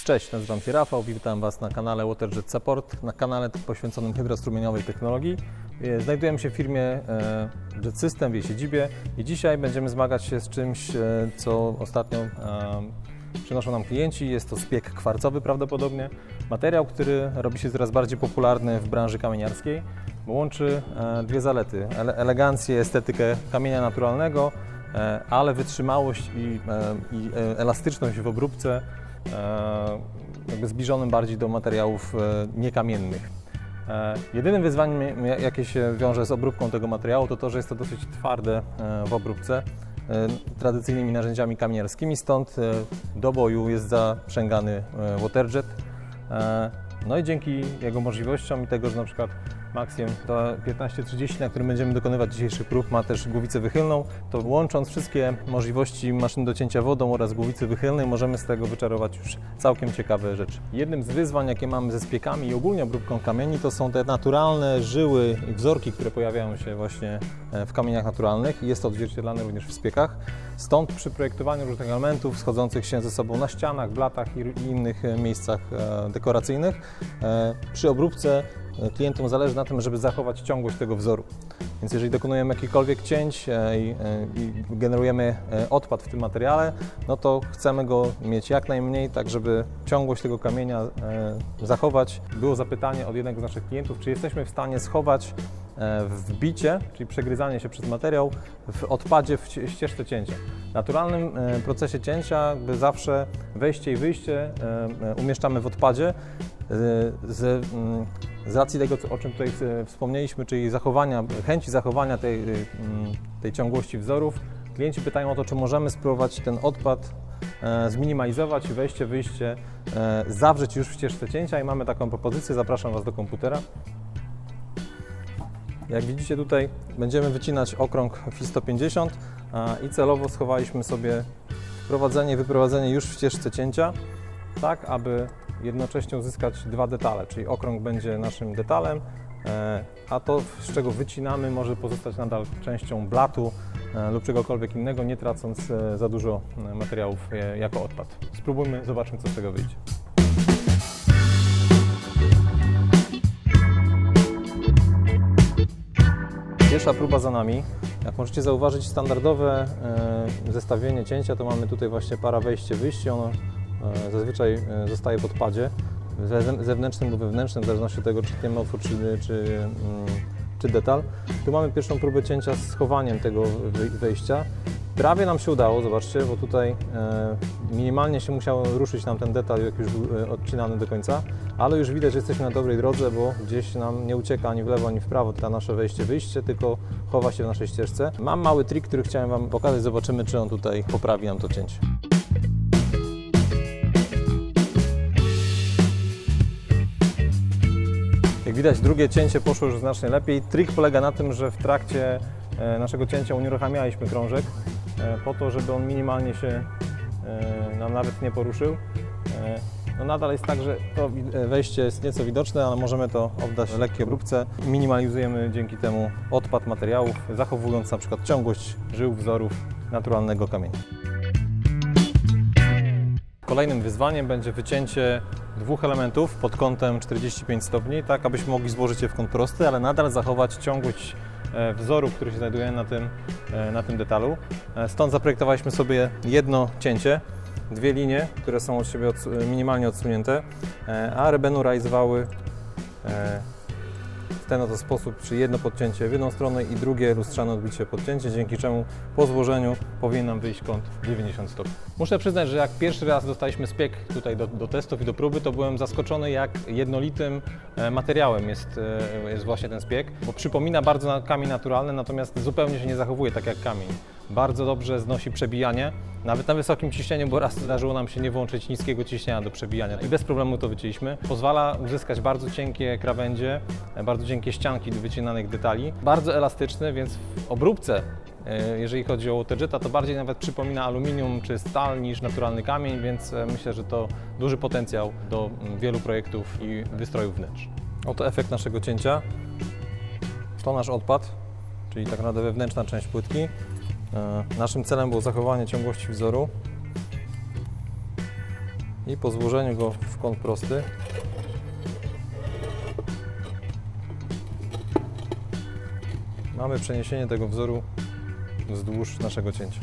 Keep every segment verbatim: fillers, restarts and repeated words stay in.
Cześć, nazywam się Rafał, witam Was na kanale WaterJet Support, na kanale poświęconym hydrostrumieniowej technologii. Znajdujemy się w firmie Jet System w jej siedzibie i dzisiaj będziemy zmagać się z czymś, co ostatnio przynoszą nam klienci. Jest to spiek kwarcowy prawdopodobnie. Materiał, który robi się coraz bardziej popularny w branży kamieniarskiej, bo łączy dwie zalety: ele elegancję, estetykę kamienia naturalnego, ale wytrzymałość i, i elastyczność w obróbce, jakby zbliżonym bardziej do materiałów niekamiennych. Jedynym wyzwaniem, jakie się wiąże z obróbką tego materiału, to to, że jest to dosyć twarde w obróbce tradycyjnymi narzędziami kamieniarskimi, stąd do boju jest zaprzęgany WaterJet. No i dzięki jego możliwościom i tego, że na przykład Maxiem piętnaście trzydzieści, na którym będziemy dokonywać dzisiejszych prób, ma też głowicę wychylną, to łącząc wszystkie możliwości maszyn do cięcia wodą oraz głowicy wychylnej, możemy z tego wyczarować już całkiem ciekawe rzeczy. Jednym z wyzwań, jakie mamy ze spiekami i ogólnie obróbką kamieni, to są te naturalne żyły i wzorki, które pojawiają się właśnie w kamieniach naturalnych i jest to odzwierciedlane również w spiekach. Stąd przy projektowaniu różnych elementów schodzących się ze sobą na ścianach, blatach i innych miejscach dekoracyjnych, przy obróbce klientom zależy na tym, żeby zachować ciągłość tego wzoru. Więc jeżeli dokonujemy jakichkolwiek cięć i, i generujemy odpad w tym materiale, no to chcemy go mieć jak najmniej, tak żeby ciągłość tego kamienia zachować. Było zapytanie od jednego z naszych klientów, czy jesteśmy w stanie schować wbicie, czyli przegryzanie się przez materiał, w odpadzie w ścieżce cięcia. W naturalnym procesie cięcia by zawsze wejście i wyjście umieszczamy w odpadzie. Z, z racji tego, o czym tutaj wspomnieliśmy, czyli zachowania, chęci zachowania tej, tej ciągłości wzorów, klienci pytają o to, czy możemy spróbować ten odpad zminimalizować i wejście, wyjście zawrzeć już w ścieżce cięcia i mamy taką propozycję. Zapraszam Was do komputera. Jak widzicie, tutaj będziemy wycinać okrąg F I sto pięćdziesiąt i celowo schowaliśmy sobie wprowadzenie i wyprowadzenie już w ścieżce cięcia, tak aby jednocześnie uzyskać dwa detale, czyli okrąg będzie naszym detalem, a to, z czego wycinamy, może pozostać nadal częścią blatu lub czegokolwiek innego, nie tracąc za dużo materiałów jako odpad. Spróbujmy, zobaczmy, co z tego wyjdzie. Pierwsza próba za nami. Jak możecie zauważyć, standardowe zestawienie cięcia to mamy tutaj właśnie para wejście-wyjście. Ono zazwyczaj zostaje w odpadzie zewnętrznym lub wewnętrznym, w zależności od tego, czy tniemy otwór, czy, czy, czy detal. Tu mamy pierwszą próbę cięcia z chowaniem tego wejścia. Prawie nam się udało, zobaczcie, bo tutaj minimalnie się musiał ruszyć nam ten detal, jak już był odcinany do końca, ale już widać, że jesteśmy na dobrej drodze, bo gdzieś nam nie ucieka ani w lewo, ani w prawo to nasze wejście-wyjście, tylko chowa się w naszej ścieżce. Mam mały trik, który chciałem Wam pokazać, zobaczymy, czy on tutaj poprawi nam to cięcie. Jak widać, drugie cięcie poszło już znacznie lepiej. Trik polega na tym, że w trakcie naszego cięcia unieruchamialiśmy krążek po to, żeby on minimalnie się nam nawet nie poruszył. No nadal jest tak, że to wejście jest nieco widoczne, ale możemy to oddać w lekkiej obróbce. Minimalizujemy dzięki temu odpad materiałów, zachowując na przykład ciągłość żył, wzorów naturalnego kamienia. Kolejnym wyzwaniem będzie wycięcie dwóch elementów pod kątem czterdzieści pięć stopni, tak abyśmy mogli złożyć je w kąt prosty, ale nadal zachować ciągłość wzoru, który się znajduje na tym, na tym detalu. Stąd zaprojektowaliśmy sobie jedno cięcie, dwie linie, które są od siebie minimalnie odsunięte, a Rebenu realizowały w ten oto sposób, czyli jedno podcięcie w jedną stronę i drugie lustrzane odbicie podcięcie, dzięki czemu po złożeniu powinien nam wyjść kąt dziewięćdziesiąt stopni. Muszę przyznać, że jak pierwszy raz dostaliśmy spiek tutaj do, do testów i do próby, to byłem zaskoczony, jak jednolitym materiałem jest, jest właśnie ten spiek, bo przypomina bardzo na kamień naturalny, natomiast zupełnie się nie zachowuje tak jak kamień. Bardzo dobrze znosi przebijanie, nawet na wysokim ciśnieniu, bo raz zdarzyło nam się nie włączyć niskiego ciśnienia do przebijania i bez problemu to wycięliśmy. Pozwala uzyskać bardzo cienkie krawędzie, bardzo cienkie ścianki do wycinanych detali. Bardzo elastyczny, więc w obróbce, jeżeli chodzi o WaterJeta, to bardziej nawet przypomina aluminium czy stal niż naturalny kamień, więc myślę, że to duży potencjał do wielu projektów i wystrojów wnętrz. Oto efekt naszego cięcia. To nasz odpad, czyli tak naprawdę wewnętrzna część płytki. Naszym celem było zachowanie ciągłości wzoru. I po złożeniu go w kąt prosty mamy przeniesienie tego wzoru wzdłuż naszego cięcia.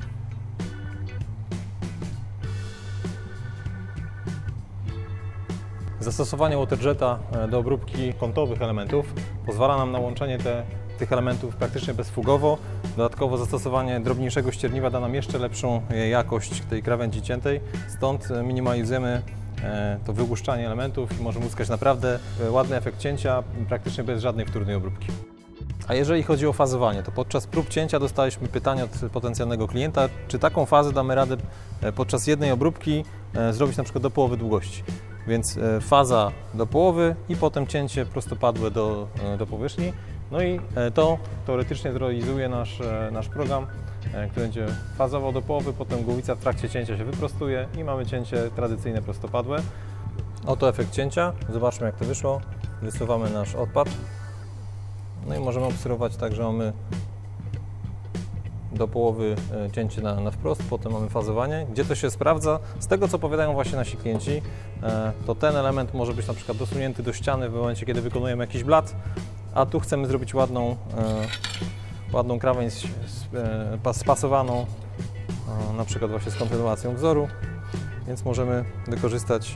Zastosowanie WaterJeta do obróbki kątowych elementów pozwala nam na łączenie te, tych elementów praktycznie bezfugowo. Dodatkowo zastosowanie drobniejszego ścierniwa da nam jeszcze lepszą jakość tej krawędzi ciętej, stąd minimalizujemy to wygłuszczanie elementów i możemy uzyskać naprawdę ładny efekt cięcia praktycznie bez żadnej wtórnej obróbki. A jeżeli chodzi o fazowanie, to podczas prób cięcia dostaliśmy pytanie od potencjalnego klienta, czy taką fazę damy radę podczas jednej obróbki zrobić na przykład do połowy długości. Więc faza do połowy i potem cięcie prostopadłe do, do powierzchni. No i to teoretycznie zrealizuje nasz, nasz program, który będzie fazował do połowy, potem głowica w trakcie cięcia się wyprostuje i mamy cięcie tradycyjne prostopadłe. Oto efekt cięcia. Zobaczmy, jak to wyszło. Wysuwamy nasz odpad. No i możemy obserwować tak, że mamy do połowy cięcie na, na wprost, potem mamy fazowanie. Gdzie to się sprawdza? Z tego, co powiadają właśnie nasi klienci, to ten element może być na przykład dosunięty do ściany w momencie, kiedy wykonujemy jakiś blat, a tu chcemy zrobić ładną, ładną krawędź spasowaną, na przykład właśnie z kontynuacją wzoru, więc możemy wykorzystać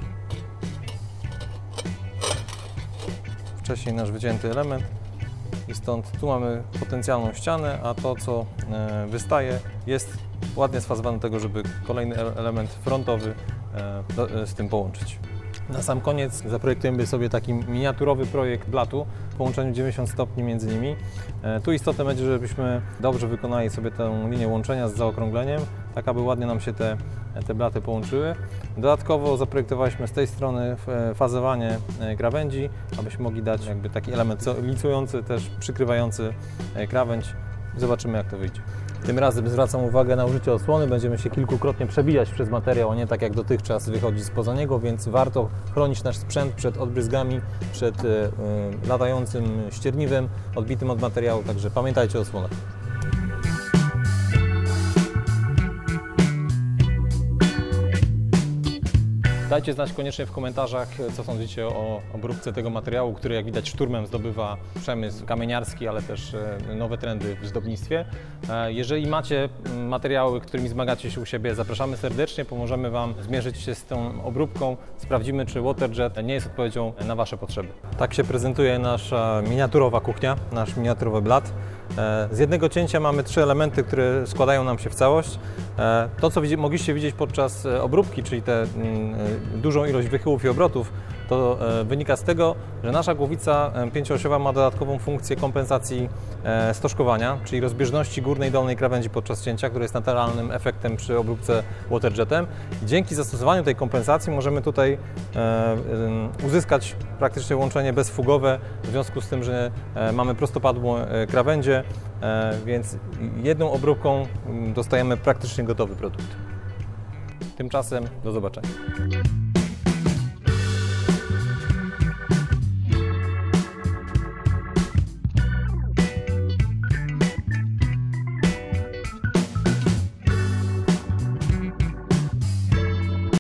wcześniej nasz wycięty element. I stąd tu mamy potencjalną ścianę, a to, co wystaje, jest ładnie sfazowane do tego, żeby kolejny element frontowy z tym połączyć. Na sam koniec zaprojektujemy sobie taki miniaturowy projekt blatu w połączeniu dziewięćdziesiąt stopni między nimi. Tu istotne będzie, żebyśmy dobrze wykonali sobie tę linię łączenia z zaokrągleniem, tak aby ładnie nam się te, te blaty połączyły. Dodatkowo zaprojektowaliśmy z tej strony fazowanie krawędzi, abyśmy mogli dać jakby taki element licujący, też przykrywający krawędź. Zobaczymy, jak to wyjdzie. Tym razem zwracam uwagę na użycie osłony. Będziemy się kilkukrotnie przebijać przez materiał, a nie tak jak dotychczas wychodzi spoza niego, więc warto chronić nasz sprzęt przed odbryzgami, przed y, y, latającym ścierniwem odbitym od materiału, także pamiętajcie o osłonach. Dajcie znać koniecznie w komentarzach, co sądzicie o obróbce tego materiału, który jak widać szturmem zdobywa przemysł kamieniarski, ale też nowe trendy w zdobnictwie. Jeżeli macie materiały, którymi zmagacie się u siebie, zapraszamy serdecznie, pomożemy Wam zmierzyć się z tą obróbką, sprawdzimy, czy WaterJet nie jest odpowiedzią na Wasze potrzeby. Tak się prezentuje nasza miniaturowa kuchnia, nasz miniaturowy blat. Z jednego cięcia mamy trzy elementy, które składają nam się w całość. To, co mogliście widzieć podczas obróbki, czyli tę dużą ilość wychyłów i obrotów, to wynika z tego, że nasza głowica pięcioosiowa ma dodatkową funkcję kompensacji stożkowania, czyli rozbieżności górnej i dolnej krawędzi podczas cięcia, które jest naturalnym efektem przy obróbce WaterJetem. Dzięki zastosowaniu tej kompensacji możemy tutaj uzyskać praktycznie łączenie bezfugowe, w związku z tym, że mamy prostopadłe krawędzie, więc jedną obróbką dostajemy praktycznie gotowy produkt. Tymczasem do zobaczenia.